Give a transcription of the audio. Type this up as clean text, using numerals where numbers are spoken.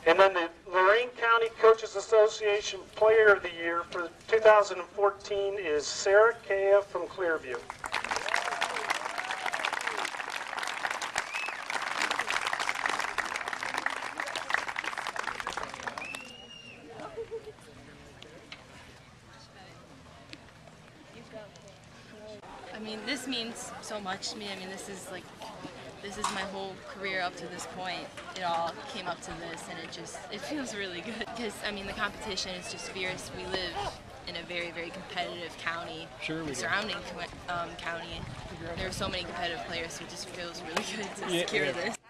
And then the Lorain County Coaches Association Player of the Year for 2014 is Sarah Kea from Clearview. I mean, this means so much to me. I mean, this is my whole career up to this point. It all came up to this, and it feels really good. Because, I mean, the competition is just fierce. We live in a very, very competitive county. Sure we do. Surrounding county. There are so many competitive players, so it just feels really good to secure this.